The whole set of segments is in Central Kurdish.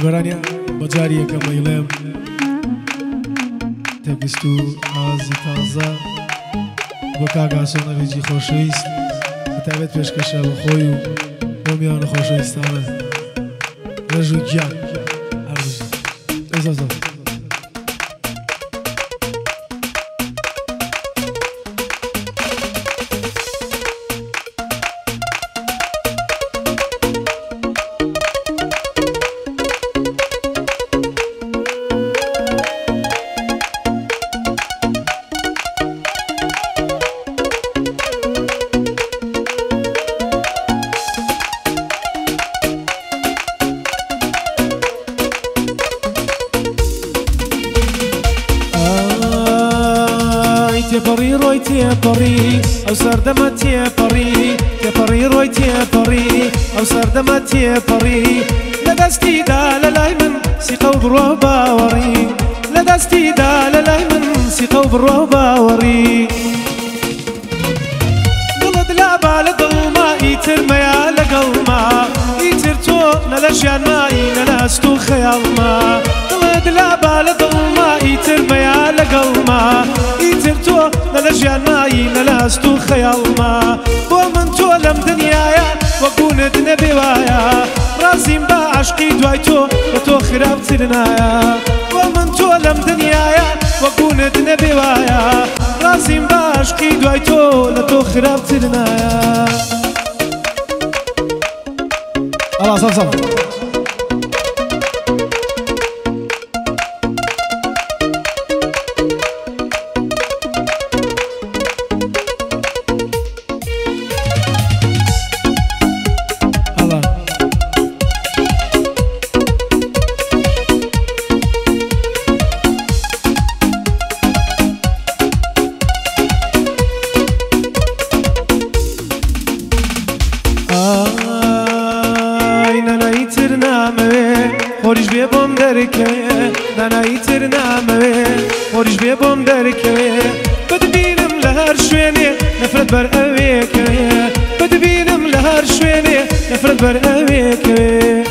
گۆرانیا بەجاریەکە مەیڵێم تەبیست و ئازی تازە بۆ کاگاسۆ نەوێجی خۆشەویست بەتابێت پێشکەشە بە خۆی و بۆ میوانە خۆشەویستانە ڕێژ و گیان هەرزۆ تێپەڕی ڕۆی تێپەڕی ئەو سەردەمە تێپەڕی تێپەڕی ڕۆی تێپەڕی ئەو سەردەمە تێپەڕی لە دەستیدا لە لای من سیقە و بڕۆ باوەڕی لە دەستیدا لە لای من سیقە و بڕۆ باوەڕی دڵت لابا لە دڵما ئیتر مەیا لەگەڵما ئیتر تۆ نە لە ژیانمایی نە لە ئەست و خەیاڵما دڵت لابا لە دڵما ئیتر مەیا لەگەڵما ئیتر تۆ نە لە ژیانمایی نە لە ئەست و خەیاڵما بۆ من تۆ لەم دنیایە وەکوونت نەبێ وایە ڕازیم بە عاشقی دوای تۆ لە تۆ خراپتر نایە بۆ من تۆ لەم دنیایە وەکوونت نەبێ وایە ڕازیم بە عاشقی دوای تۆ لە تۆ خراپتر نایە ئەڵا سەف سەف خۆریش بێ بۆم دەرکەوێ ناناییتر نامەوێ خۆریش بێ بۆم دەرکەوێ بتبینم لە هەر شوێنێ نەفرەت بەر ئەوێکەوێ بتبینم لە هەر شوێنێ نەفرەت بەر ئەوێکەوێ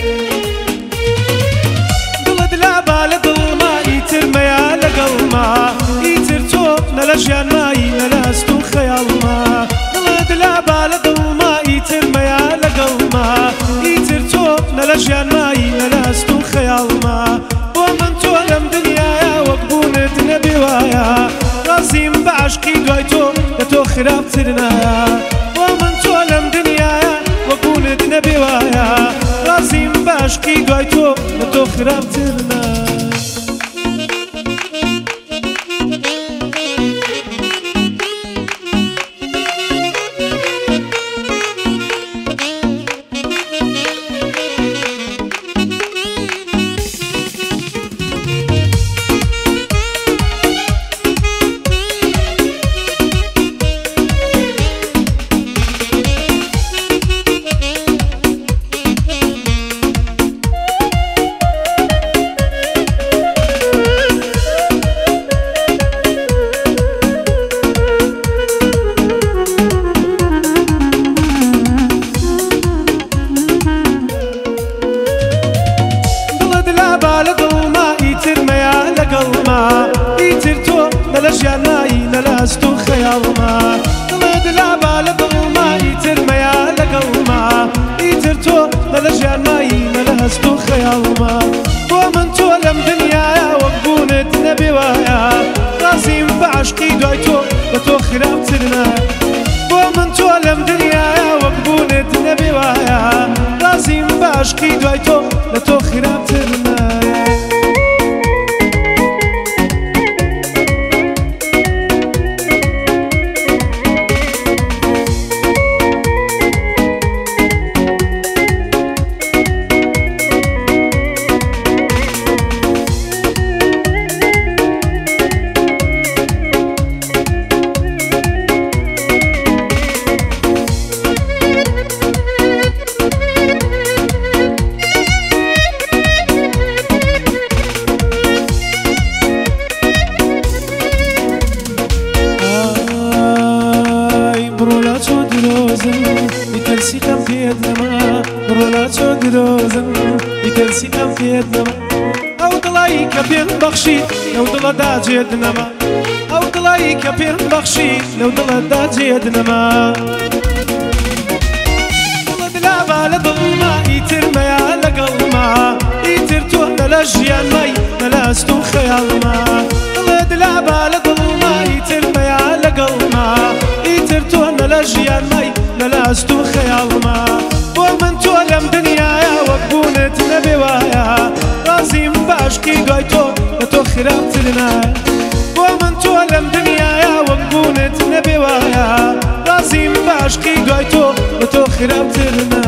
دڵت لابا لە دڵما ئیتر مەیا لەگەڵما ئیتر تۆ نە لە ژیانمایی نە لە ئەست و خەیاڵما دڵت لابا لە دڵما ئیتر مەیا لەگەڵما ئیتر تۆ نە لە ژیانمایی نە لە ئەست و خەیاڵما بۆ من تۆ لەم دنیایە وەک بوونت نەبێ وایە ڕازیم بە عاشقی دوای تۆ لە تۆ خراپتر نایە بۆ من تۆ لەم دنیایە وەک بوونت نەبێ وایە ڕازیم بە عاشقی دوای تۆ لە تۆ خراپتر نایە ئیتر تۆ نە لە ژیانمایی نە لە ئەست و خەیاڵما دڵت لابا لە دڵما ئیتر مەیا لەگەڵما ئیتر تۆ نە لە ژیانمایی نە لە ئەست و خەیاڵما بۆ من تۆ لەم دنیایە وەک بوونت نەبێ وایە ڕازیم بە عاشقی دوای تۆ لە تۆ خراپتر نایە بۆ من تۆ لەم دنیایە وەک بوونت نەبێ وایە ڕازیم بە عاشقی دوای تۆ لە تۆ خراپتر نایە پێدنەما ڕۆلا چۆ درۆزن ئیتەرسی ئەم پێدنەما ئەو دڵایی کە پێم بەخشی لەو دڵەدا جێدنەما ئەو دڵایی کە پێم بەخشی لەو دڵەدا جێدنەما دڵە دلابا لە دڵما ئیتر مەیە لەگەڵما ئیتر تۆ نە لە ژیانمای نە لە ئەست و خەیاڵما دڵە دلابا لە دڵما ئیتر مەیە لەگەڵما ئیتر تۆ نە لە ژیانمای نە لە ئەست و خەیاڵما بۆ من تۆ لەم دنیایە وەک بوونت نەبێ وایە ڕازیم بە عشقی دوای تۆ لە تۆ خراپتر نایە بۆ من تۆ لەم دنیایە وەک بوونت نەبێ وایە ڕازیم بە عشقی دوای تۆ لە تۆ خراپتر نایە